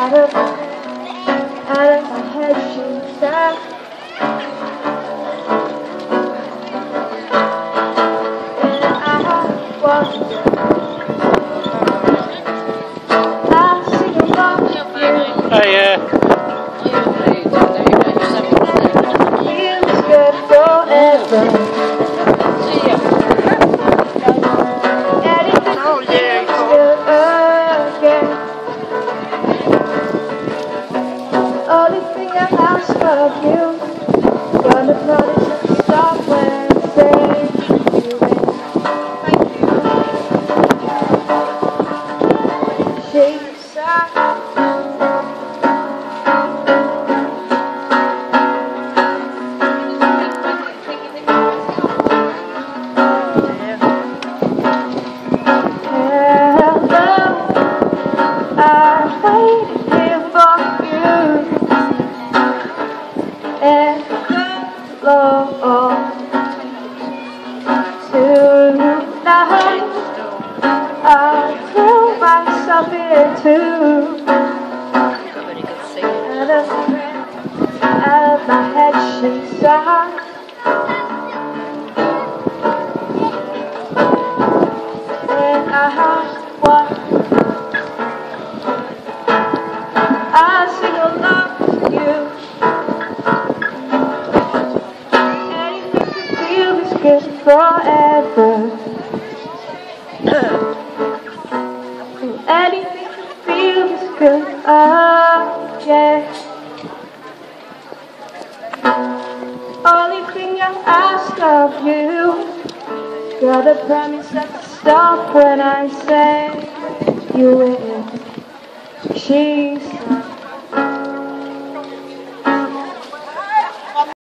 out of my head, she said. And I was sing along with you. Oh yeah. Feels good forever. Anything feels good again. Only thing I ask of you, gonna promise to stop when I say you win. She said, tonight I threw myself into out of my head, she said. And I sing along to you. Anything to feel is good forever. Anything to feel is good, oh yeah. Only thing I ask of you, gotta promise not to stop when I say you will. She said.